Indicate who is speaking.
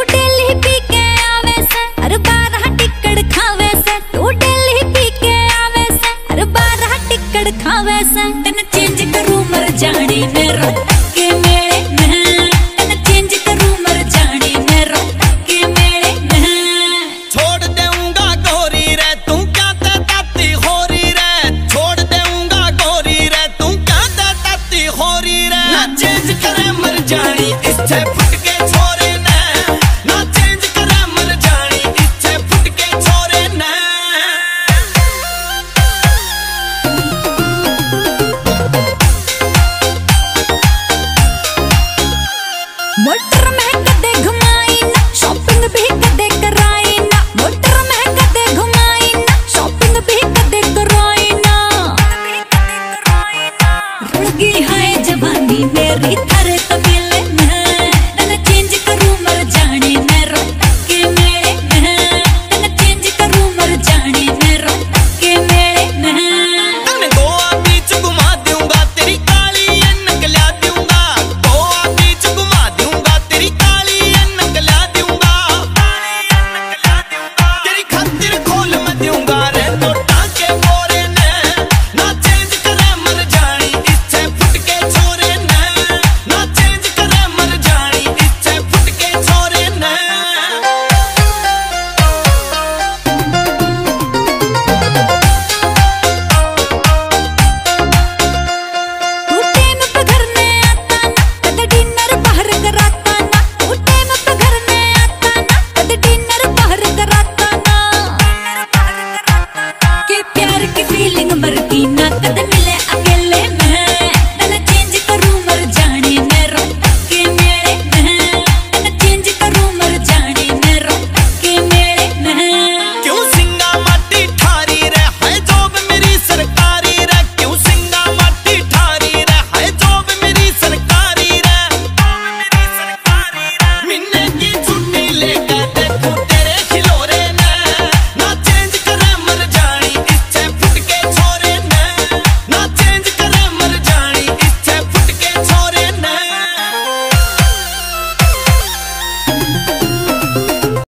Speaker 1: तू daily P के आवे से हर 12 टिकट खावे से। तू डेली पी के आवे से हर 12 टिकट खावे से। तन चेंज करूं मर जानी मैं रोहतक के मेले में। तन चेंज करूं मर जानी मैं रोहतक के मेले में।
Speaker 2: छोड़ देऊंगा गोरी रे तू क्या ताती हो रही रे। छोड़ देऊंगा गोरी रे तू क्या ताती हो रही रे। ना चेंज करे मर जानी इससे फुट के छोरे ने। ना चेंज करे मर जानी इससे फुट के छोरे ने।
Speaker 1: मोटर में कदे घुमाई ना शॉपिंग भी कदे कराई ना। मोटर में कदे घुमाई ना शॉपिंग भी कदे कराई ना। रुड़ गई है जवानी मेरी थर